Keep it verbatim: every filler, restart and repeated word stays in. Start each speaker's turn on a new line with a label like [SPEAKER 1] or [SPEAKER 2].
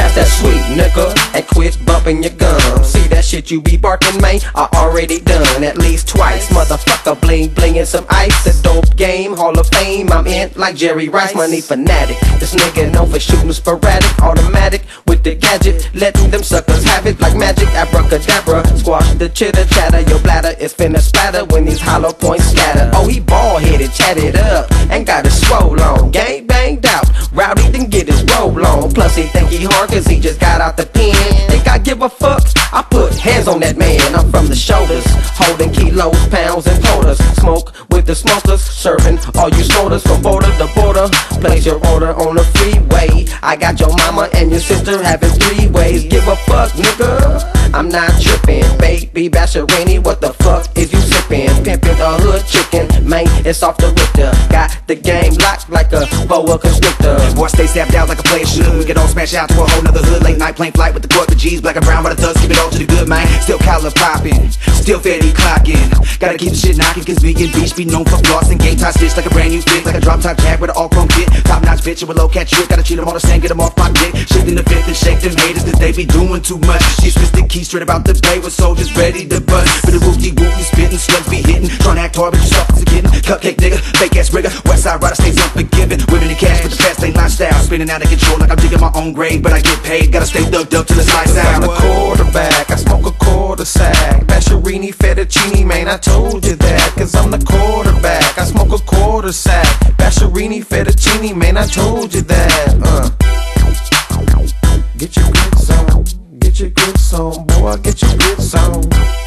[SPEAKER 1] pass that sweet nigga and quit bumping your gum. See that shit you be barking, man? I already done at least twice. Motherfucker, bling bling and some ice. The dope game, Hall of Fame, I'm in like Jerry Rice. Money fanatic, this nigga known for shooting sporadic, automatic with the gadget, letting them suckers have it like magic. Abracadabra, squash the chitter chatter. Your bladder is finna splatter when these hollow points scatter. Oh, he bald headed, chatted up, and got his swole on. Gang banged out, rowdy didn't get his roll on. Plus he think he hard cause he just got out the pen. Think I give a fuck? I put hands on that man. I'm from the shoulders, holding kilos, pounds and quarters. Smoke with the smokers, serving all you smokers from border to border. Place your order on the freeway. I got your mama and your sister having three ways. Give a fuck, nigga. I'm not tripping, baby Basherini. What the fuck is you sipping? Pimpin' a hood chicken, man, it's off the Richter. Got the game locked like a boa constrictor.
[SPEAKER 2] Boy, stay stepped out like a player should. We could all smash out to a whole nother hood. Late night plane flight with the court, the G's, black and brown by the thugs. Keep it all to the good, man. Still collar poppin', still fatty clockin'. Gotta keep the shit knockin', cause vegan beach be known for floss and game tie stitch like a brand new fit. Like a drop top tag with an all chrome kit. Top notch bitch with low cat trick. Gotta treat them all the same, get them off my dick. Shifting the fifth and shake them haters, cause they be doing too much. She's twisted key straight about the bay with soldiers ready to bust. For the whoopty whoopty spittin', slugs be hittin'. Tryna act hard but you soft as a kitten. Cupcake nigga, fake ass rigger. West side rider stays unforgiving. Women in cash with the fast lane lifestyle. Spinning out of control like I'm digging my own grave, but I get paid. Gotta stay thugged up till it's lights out.
[SPEAKER 1] I'm the quarterback, I smoke a quarter sack. Basherini, fettuccine, man, I told you that. Cause I'm the quarterback, I smoke a quarter sack. Basherini, fettuccine, man, I told you that. uh. Get your grits on, get your grits on, boy, get your grits on.